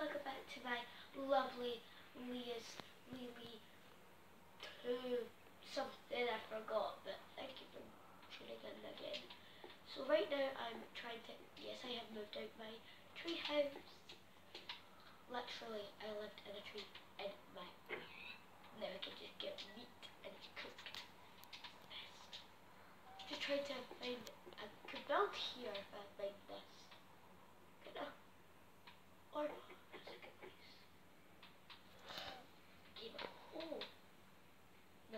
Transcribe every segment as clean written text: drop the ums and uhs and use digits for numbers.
welcome back to my lovely Leah's Lily 2 something I forgot, but thank you for tuning in again. So right now I'm trying to, yes, I have moved out my tree house. Literally, I lived in a tree in my house. Now I can just get meat and cook. Best. Just trying to find, I could build here if I find this. Or that's a good place. Give a hole. No.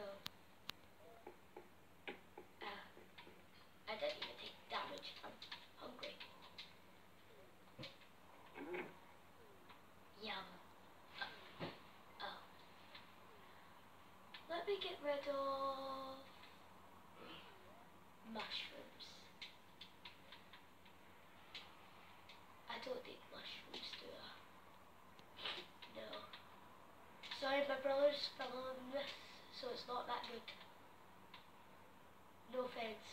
I didn't even take damage. I'm hungry. Yum. Oh. Let me get rid of mushrooms. I don't need mushrooms, do I? No. Sorry, my brother's filming this, so it's not that good. No offense.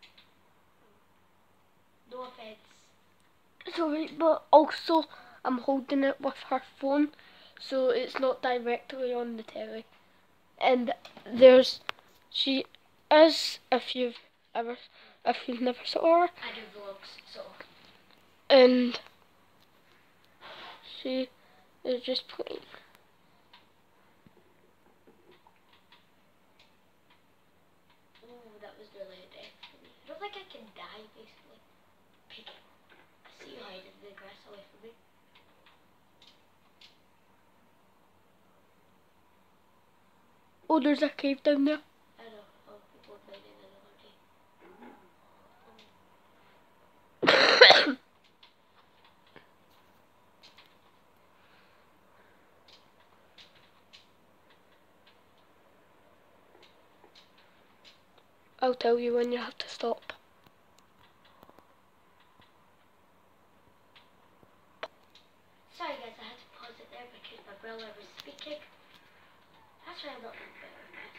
No offense. Sorry, but also I'm holding it with her phone, so it's not directly on the telly. And she is, if you've never saw her. I do vlogs, so. And she is just playing. Ooh, that was really a death for me. I don't think I can die, basically. Pig. I see you hiding in the grass away from me. Oh, there's a cave down there. I know. Oh, people are mining another day. I'll tell you when you have to stop. Sorry guys, I had to pause it there because my brother was speaking. That's why I'm not being better, guys.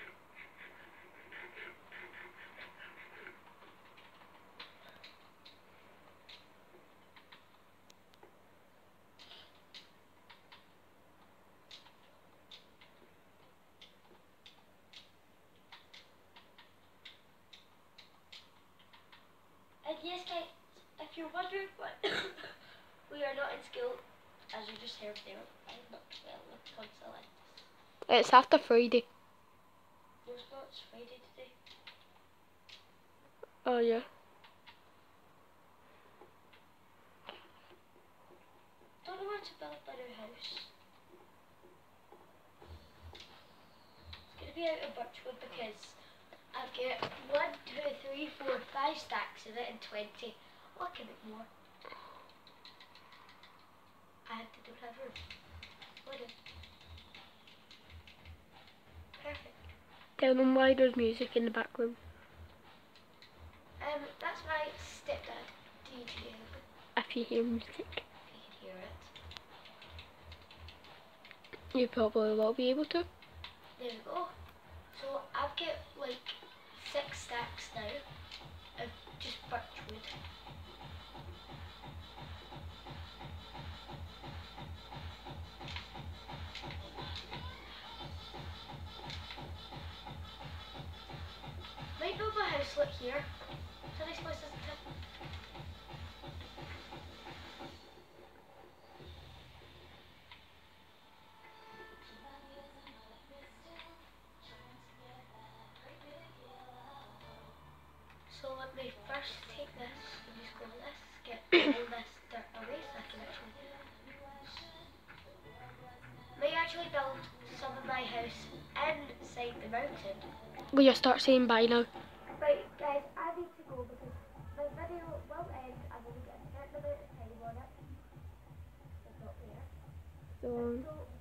And yes guys, if you're wondering what we are not in school, as you just heard there, I'm not well with tonsillitis. It's after Friday. No, it's not, it's Friday today. Oh yeah. Don't know where to build my new house. It's going to be out of birchwood because I've got 1, 2, 3, 4, 5 stacks of it and 20. Oh, I can make more. I have to do that roof. Perfect. Tell them why there's music in the background. That's my stepdad, DJ. If you hear music. If you can hear it. You probably will be able to. There we go. So I've got like 6 stacks now of just birchwood. Might build my house like here. It's a nice place, isn't it? So let me first take this and just go like this, get all this dirt away so I can may actually build some of my house inside the mountain. Will you start saying bye now? Right guys, I need to go because my video will end. I've only got a certain amount of time on it. It's not there. So So